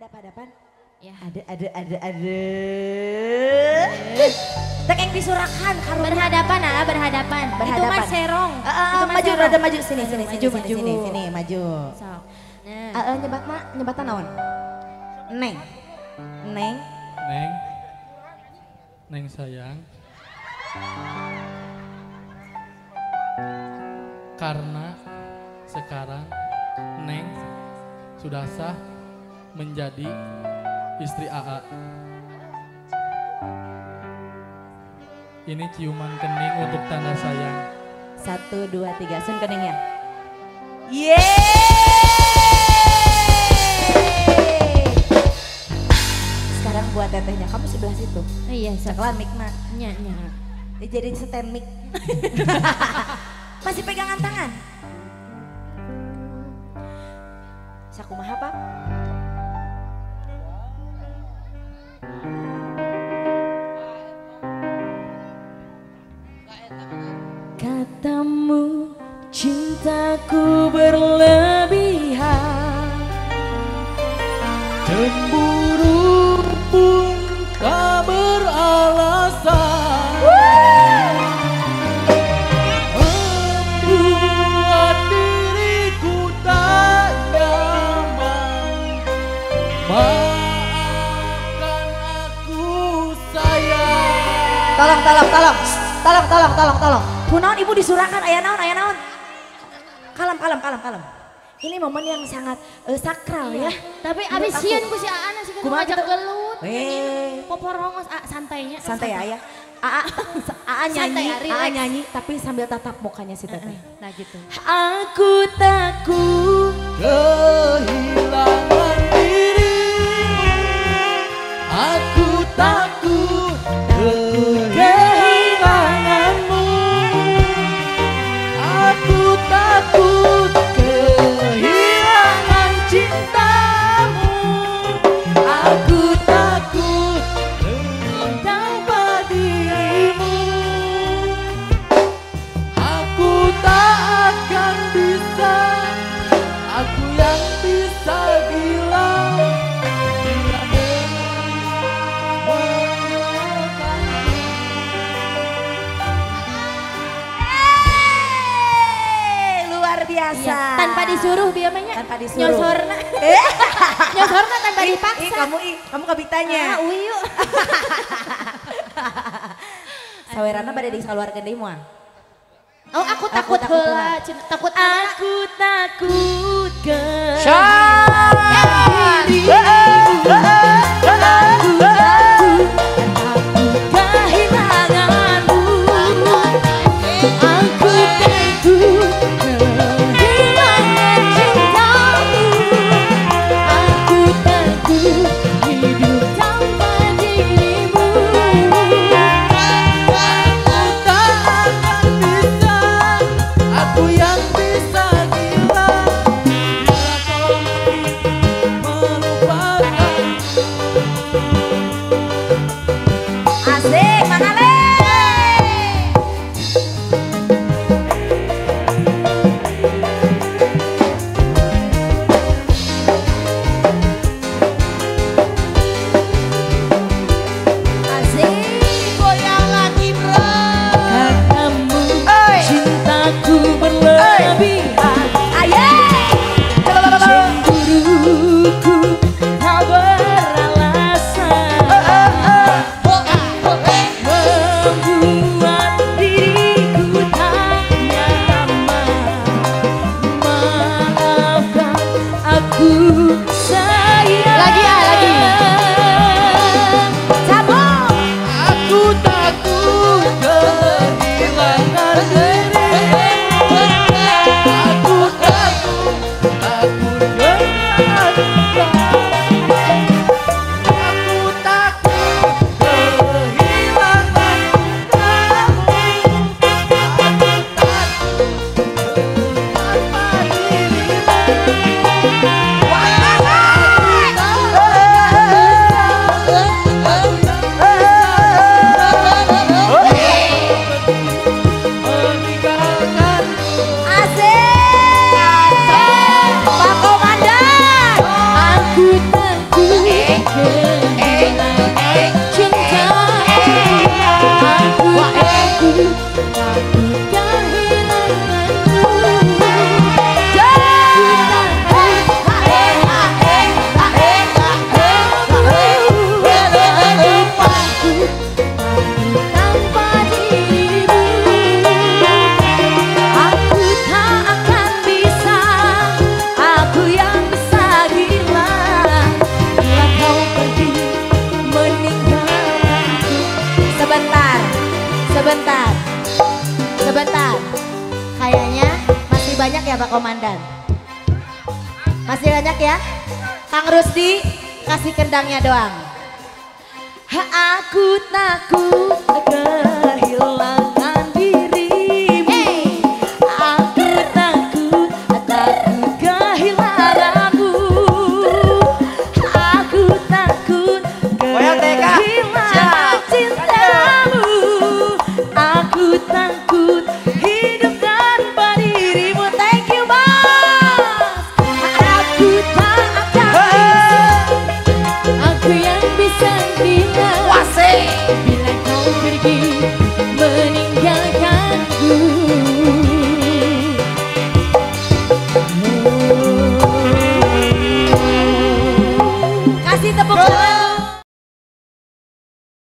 berhadapan-hadapan. Ya. Ada. Tak yang disurakan karunya. Berhadapan berhadapan. Itu mah serong. Maju rada maju sini maju. Sok. Nah. Nyebatan naon? Neng. Neng sayang. Karena sekarang Neng sudah sah menjadi istri AA. Ini ciuman kening untuk tanda sayang. 1, 2, 3, sun keningnya. Sekarang buat tetehnya, kamu sebelah situ. Iya, Ceklan mic nak. Nya. Dijadiin stand mic. Masih pegangan tangan. Sakumaha Pak? Katamu cintaku berlebihan, Cemburu pun tak beralasan, membuat diriku tak nyaman. Maafkan aku sayang. Tolong. Kunaon ibu disurakan, aya naon. Kalem. Ini momen yang sangat sakral ya. Tapi abis sieun ku si Aana sih kan ngajak gelut. Poporongos santainya. Santai ya. Aa nyanyi tapi sambil tatap mukanya si teteh. Nah gitu. Aku takut Kehilangan dirimu, aku takut kehilanganmu, aku takut kehilangan cintamu, aku takut tanpa dirimu, aku tak akan bisa. Aku yang bisa bilang bila luar biasa. Iya, tanpa disuruh biar banyak. Tanpa disuruh. Nyosorna. Nyosorna tanpa dipaksa. Kamu kabitanya. Uyu. Sawerana bade dikeluarkeun deui moal. Oh, aku takut heula, takut Aku takut Syah! kehilanganmu. Aku takut kehilangan cintamu. Aku takut hidup tanpa dirimu. Aku tak akan bisa, aku yang bisa bilang bila kau melupakan. Tanpa dirimu aku tak akan bisa. Aku yang bisa gila bila kau pergi meninggalkanku. Sebentar, sebentar, sebentar. Kayaknya masih banyak ya Pak Komandan. Masih banyak ya. Kang Rusdi kasih kendangnya doang. Aku takut